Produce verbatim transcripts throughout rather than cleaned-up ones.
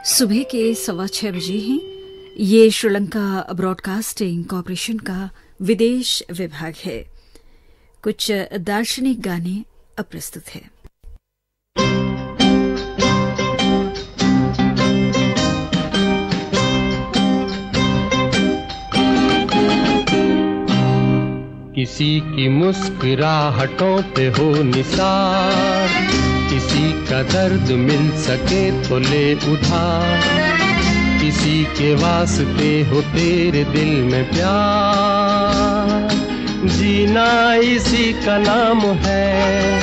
सुबह के सवा छह बजे हैं। ये श्रीलंका ब्रॉडकास्टिंग कॉरपोरेशन का विदेश विभाग है। कुछ दार्शनिक गाने अब प्रस्तुत हैं। किसी की मुस्कुराहटों पे हो निसार, किसी का दर्द मिल सके तो ले उधार, किसी के वास्ते हो तेरे दिल में प्यार, जीना इसी का नाम है।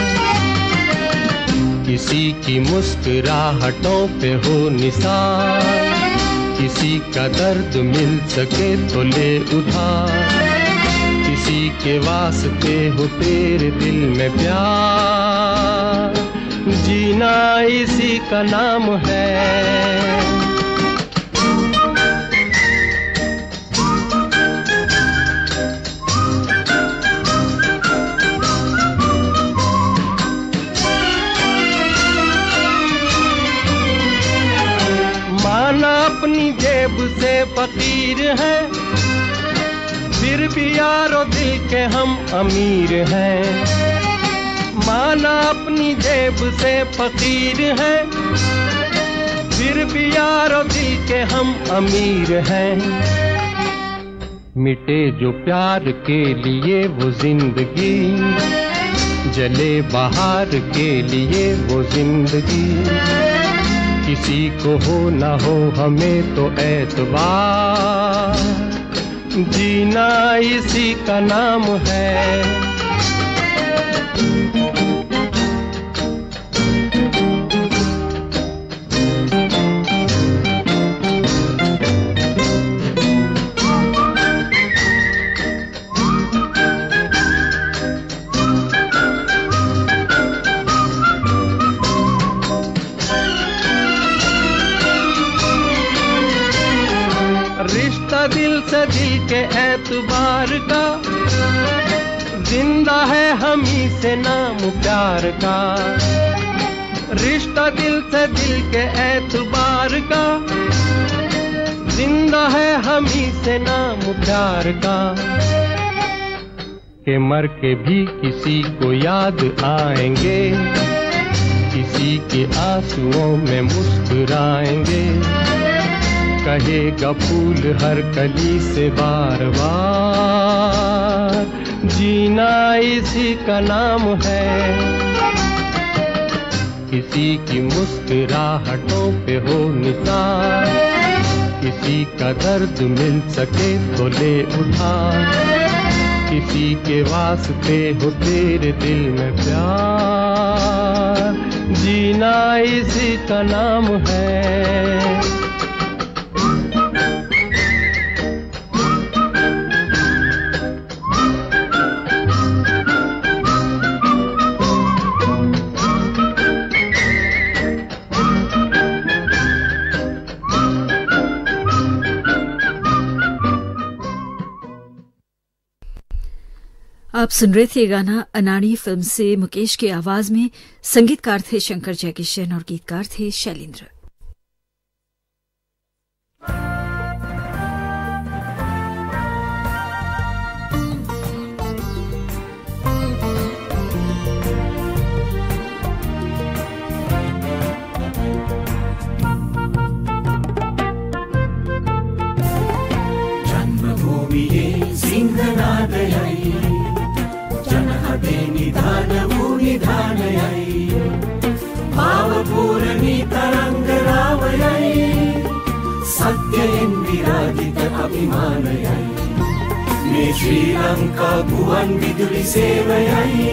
किसी की मुस्कुराहटों पे हो निसार, किसी का दर्द मिल सके तो ले उधार, किसी के वास्ते हो तेरे दिल में प्यार, जीना इसी का नाम है। माना अपनी जेब से फकीर है, फिर भी यारो दिल के हम अमीर हैं। माना अपनी जेब से फकीर है, फिर भी यारो दिल के हम अमीर हैं। मिटे जो प्यार के लिए वो जिंदगी, जले बहार के लिए वो जिंदगी, किसी को हो ना हो हमें तो एतबार, जीना इसी का नाम है। रिश्ता दिल से दिल के एतबार का, जिंदा है हम ही से नाम प्यार का। रिश्ता दिल से दिल के एतबार का, जिंदा है हम ही से नाम प्यार का। के मर के भी किसी को याद आएंगे, किसी के आंसुओं में मुस्कुराएंगे, कहेगा फूल हर कली से बार बार, जीना इसी का नाम है। किसी की मुस्कुराहटों पे हो निसार, किसी का दर्द मिल सके तो ले उधार, किसी के वास्ते हो तेरे दिल में प्यार, जीना इसी का नाम है। आप सुन रहे थे गाना अनाड़ी फिल्म से। मुकेश की आवाज में संगीतकार थे शंकर जयकिशन और गीतकार थे शैलेंद्र। जन्मभूमिये सिंहनादयै, निधानवु निधानयै, भावपूरणी तरंगरावयै, सत्येन विराजित अभिमानयै, मे श्रीलंका भुवन विदुली सेवयै।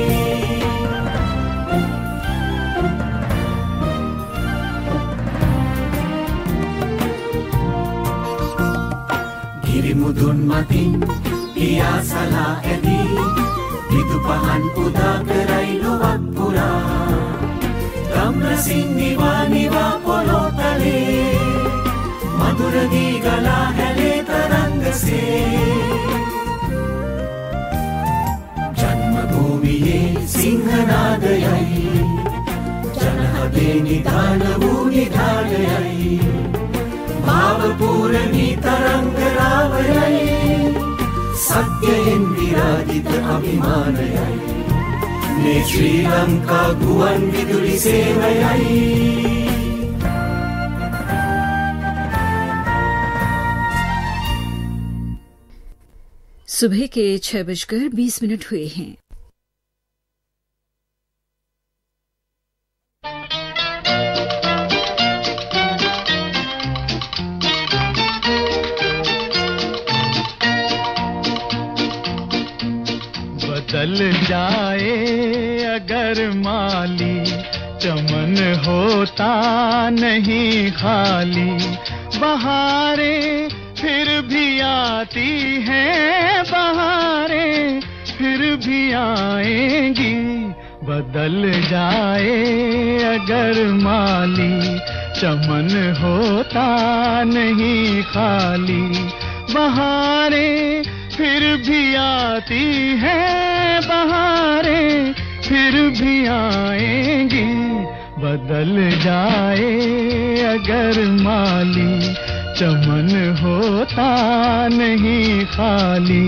गिरिमुदुन मतिन पियासला एदी, Hidupan udagaray luwag pura, Tamrasing niwa-niwa polotale, Maduragi gala hele tarangase, Janmabhumiye sinhanadayay, Janahade nidhanavu nidhanayay, අභිමානයයි මේ ශ්‍රී ලංකා ගුවන් විදුලි සේවයයි सुबह के छह बजकर बीस मिनट हुए हैं। बदल जाए अगर माली चमन होता नहीं खाली बहारें फिर भी आती हैं बहारें फिर भी आएंगी बदल जाए अगर माली चमन होता नहीं खाली बहारें फिर भी आती हैं बहारें फिर भी आएंगी बदल जाए अगर माली चमन होता नहीं खाली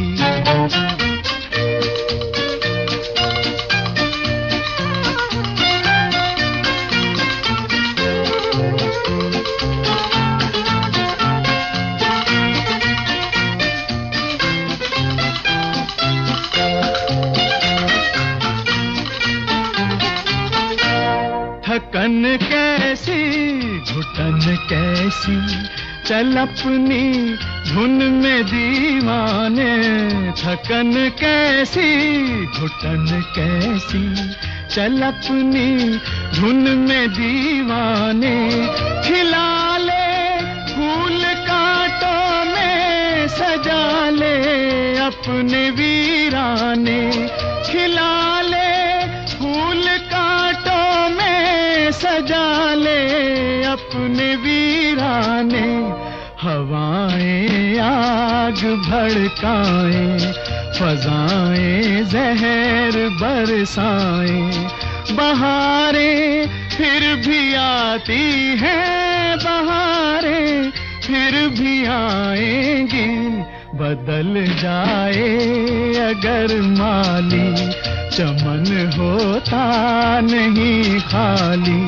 थकन कैसी घुटन कैसी चल अपनी धुन में दीवाने थकन कैसी घुटन कैसी चल अपनी धुन में दीवाने खिला ले फूल कांटों में सजा ले अपने वीराने खिला ले फूल कांटों में सजा ले अपने वीराने हवाएं आग भड़काएं फजाएं जहर बरसाएं बहारें फिर भी आती हैं बहारें फिर भी आएंगी बदल जाए अगर माली चमन होता नहीं खाली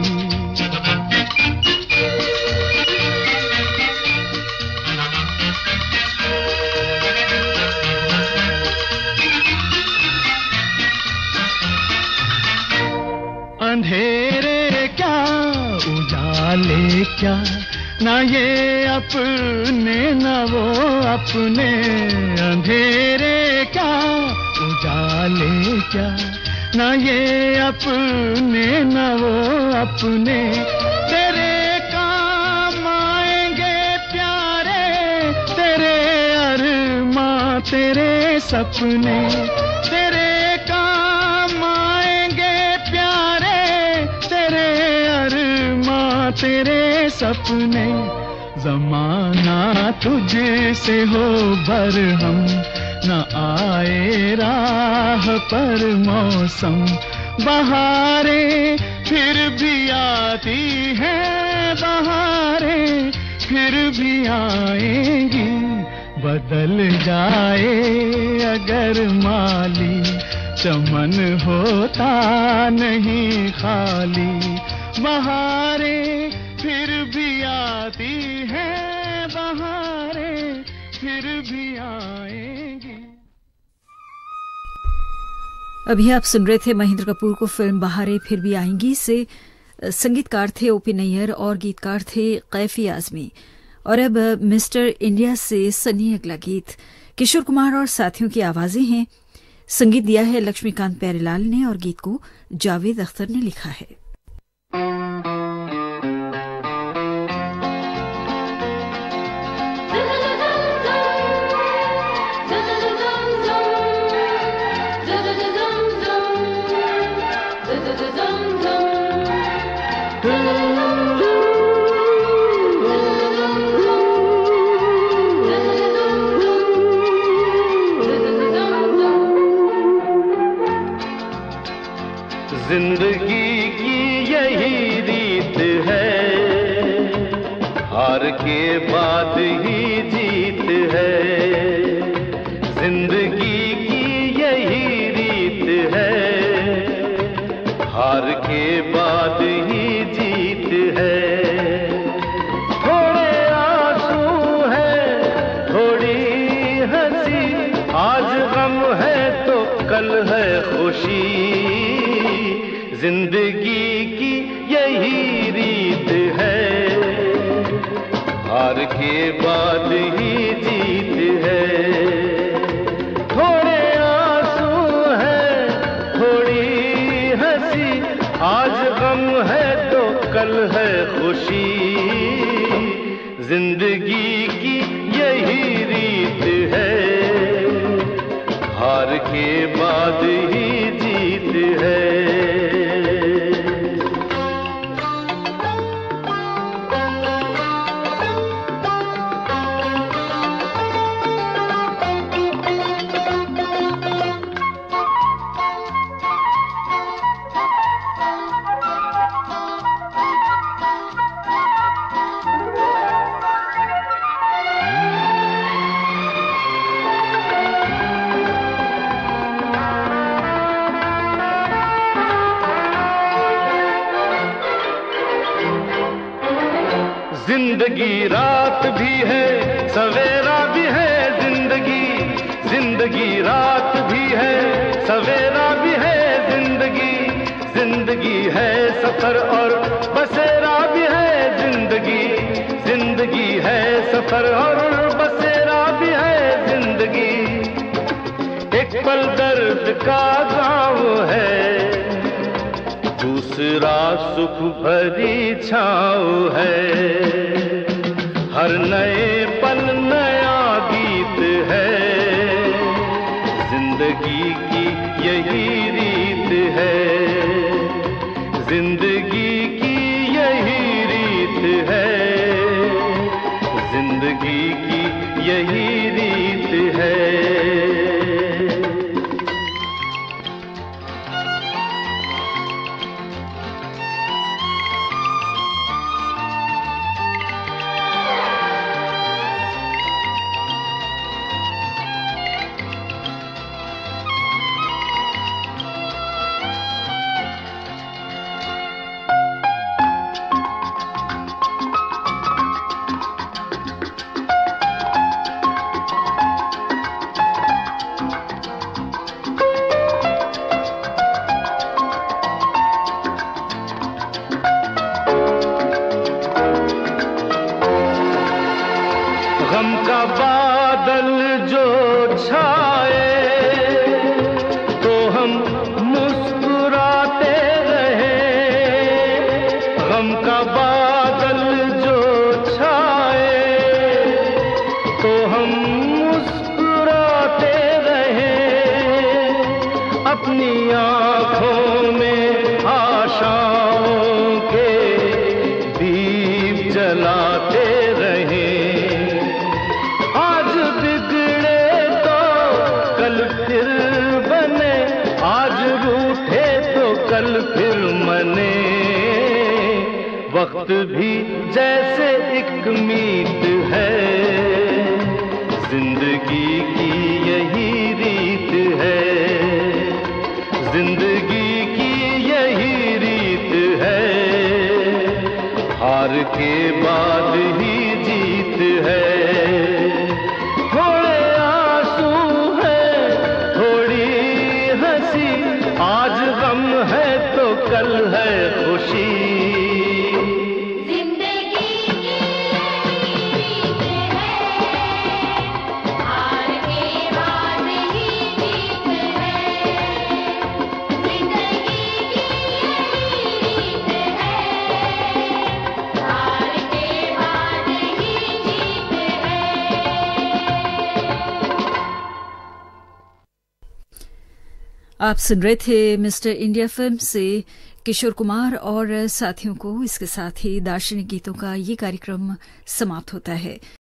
अंधेरे क्या उजाले क्या ना ये अपने न वो अपने अंधेरे क्या उजाले क्या ना ये अपने न वो अपने तेरे काम आएंगे प्यारे तेरे अरमां तेरे सपने तेरे काम आएंगे प्यारे तेरे अरमां तेरे सपने ज़माना तुझसे हो बरहम न आए राह पर मौसम बहारें फिर भी आती हैं बहारें फिर भी आएंगी बदल जाए अगर माली चमन होता नहीं खाली बहारें फिर भी आती हैं बहारें फिर भी आएंगी। अभी आप सुन रहे थे महेंद्र कपूर को फिल्म बहारें फिर भी आएंगी से संगीतकार थे ओपी नैयर और गीतकार थे कैफी आजमी। और अब मिस्टर इंडिया से सनी अगला गीत किशोर कुमार और साथियों की आवाजें हैं। संगीत दिया है लक्ष्मीकांत प्यारेलाल ने और गीत को जावेद अख्तर ने लिखा है। जिंदगी की यही रीत है, हार के बाद ही जीत है। जिंदगी की यही खुशी, जिंदगी की यही रीत है, हार के बाद ही जीत है। थोड़े आंसू है, थोड़ी हंसी, आज गम है तो कल है खुशी, जिंदगी की यही रीत है, हार के बाद ही जीत है। जिंदगी रात भी है, सवेरा भी है, जिंदगी जिंदगी रात भी है, सवेरा भी है, जिंदगी जिंदगी है सफर और बसेरा भी है, जिंदगी जिंदगी है सफर और बसेरा भी है, जिंदगी एक पल दर्द का गाँव है, दूसरा सुख भरी छाँव है, हर नए पल नया गीत है, जिंदगी की यही रीत है, जिंदगी की यही रीत है, जिंदगी की यही रीत है। गम का बादल जो छाए तो हम मुस्कुराते रहे, गम का बादल जो छाए तो हम मुस्कुराते रहे, अपनी आँखों में आशाओं के दीप जलाते रहे, कल फिर मने, वक्त भी जैसे एक मीत है, जिंदगी की यही रीत है, जिंदगी की यही रीत है, हार के बाद ही जीत है। थोड़े आंसू है, थोड़ी हंसी, आज गम है तो कल है खुशी, जिंदगी की यही रीत है, हार के बाद ही जीत है, जिंदगी की यही रीत है, हार के बाद ही जीत आप सुन रहे थे मिस्टर इंडिया फिल्म से किशोर कुमार और साथियों को। इसके साथ ही दार्शनिक गीतों का ये कार्यक्रम समाप्त होता है।